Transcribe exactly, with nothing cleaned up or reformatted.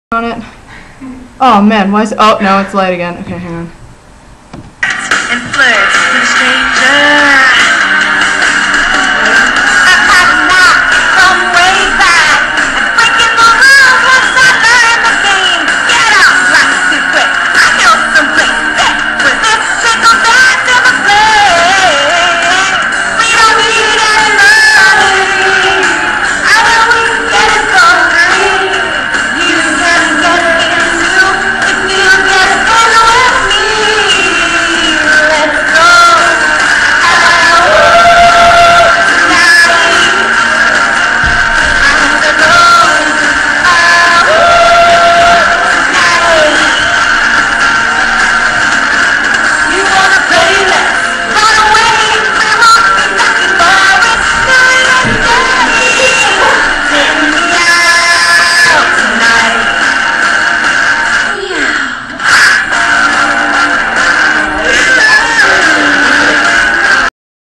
on it. Oh man, why is it? Oh no, it's light again. Okay, hang on. And flirts with strangers.